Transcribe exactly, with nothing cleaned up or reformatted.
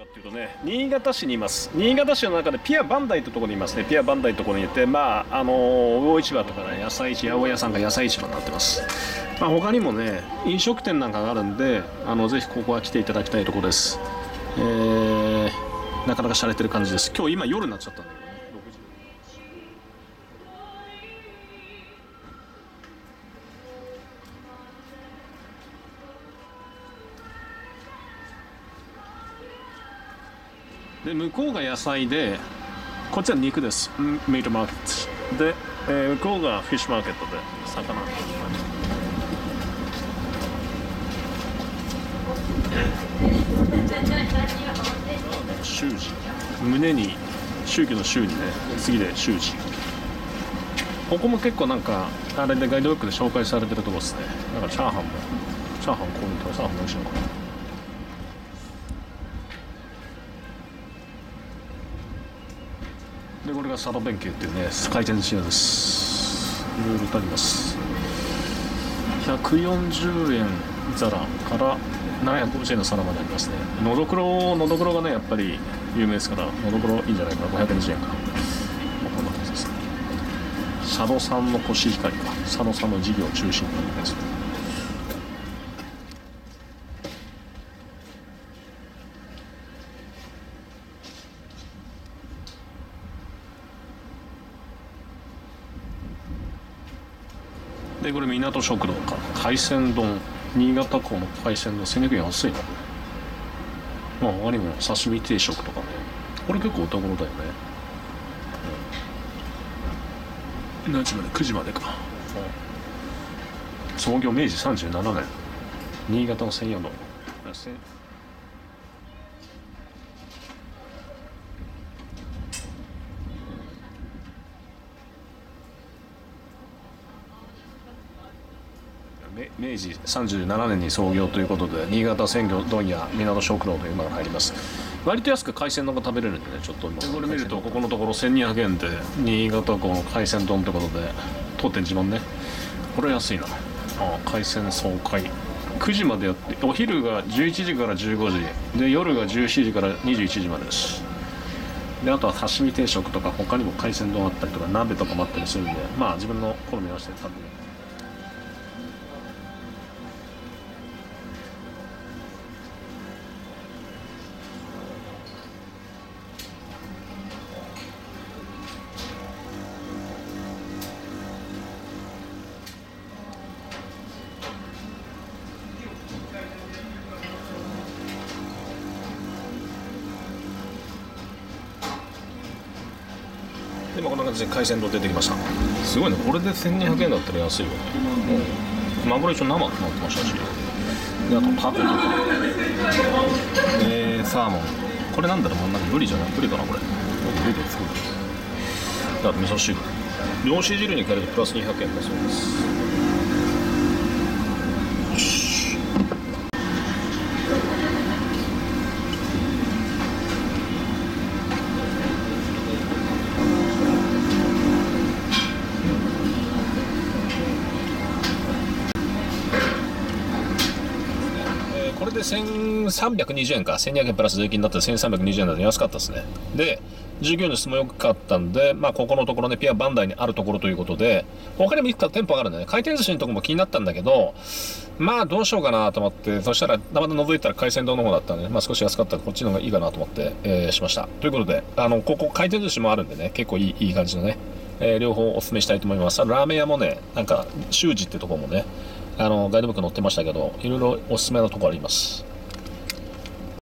っていうとね、新潟市にいます。新潟市の中でピアバンダイってところにいますね。ピアバンダイってところにいて、まああの魚市場とかね、野菜市、八百屋さんが野菜市場になってます。まあ、他にもね飲食店なんかがあるんで、あのぜひここは来ていただきたいところです。えー、なかなか洒落てる感じです。今日今夜になっちゃったんだけどね。で向こうが野菜で、こっちは肉です。ミートマーケットで、えー、向こうがフィッシュマーケットで魚。習字、胸に宗教の宗にね、次で習字。ここも結構なんかあれでガイドブックで紹介されてるところですね。なんかチャーハンもチャーハンこういうとチャーハンも美味しいのかな。でこれが佐渡弁慶っていうね回転寿司屋です。いろいろとあります。ひゃくよんじゅうえん皿からななひゃくごじゅうえんの皿までありますね。のどくろのどくろがねやっぱり有名ですから、のどくろいいんじゃないかな。ごひゃくにじゅうえんか。こんな感じですね。佐渡産のコシヒカリか、佐渡産の事業を中心になります。でこれ港食堂か、海鮮丼、新潟港の海鮮丼せんにひゃくえん安いな。まあ他にも刺身定食とかね、これ結構お手頃だよね。うん、何時までくじまでか。うん、創業明治さんじゅうななねん、新潟の専用の明治さんじゅうななねんに創業ということで、新潟鮮魚問屋港食堂というのが入ります。割と安く海鮮丼が食べれるんでね、ちょっとこれ見るとここのところせんにひゃくえんで新潟港の海鮮丼ということで、当店自慢ね。これ安いな。ああ、海鮮総会くじまでやって、お昼がじゅういちじからじゅうごじで、夜がじゅうしちじからにじゅういちじまでです。であとは刺身定食とか他にも海鮮丼あったりとか鍋とかもあったりするんで、まあ自分の好み合わせて食べる。でもこんな感じで海鮮丼出てきました。すごいね、これでせんにひゃくえんだったら安いよね。うん、マグロ一応生ってなってましたし、であとタコとか、えー、サーモン、これなんだろう、なんかブリじゃない、ブリかなこれ。ブリで作る。であと味噌汁、漁師汁に変えるとプラスにひゃくえんだそうです。これでせんさんびゃくにじゅうえんか、せんにひゃくえんプラス税金だったらせんさんびゃくにじゅうえんだと安かったですね。で従業員の質も良かったんで、まあここのところね、ピアバンダイにあるところということで、他にもいくつか店舗があるんでね、回転寿司のところも気になったんだけど、まあどうしようかなと思って、そしたらたまたま覗いたら海鮮丼の方だったんで、まあ少し安かったらこっちの方がいいかなと思って、えー、しました。ということで、あのここ回転寿司もあるんでね、結構いいいい感じのね、えー、両方お勧めしたいと思います。ラーメン屋もね、なんか修二ってところもね、あのガイドブック載ってましたけど、いろいろおすすめのところあります。